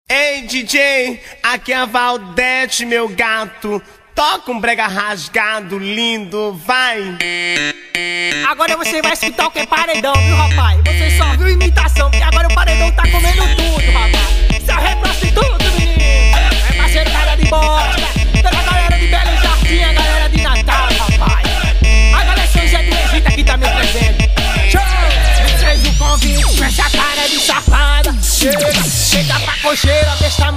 Ei DJ, aqui é a Valdete, meu gato. Toca um brega rasgado, lindo, vai. Agora você vai escutar o que é paredão, viu, rapaz? Você só viu imitação, porque agora o paredão tá comendo tudo, rapaz. Isso é prostituto, menino. É parceiro, cara de bosta. Toda a galera de Belo Jardim, a galera de Natal, rapaz. A galera São José do Egito aqui tá me presente. Show! Me fez o convite com essa cara de safada. Chega pra cocheira, besta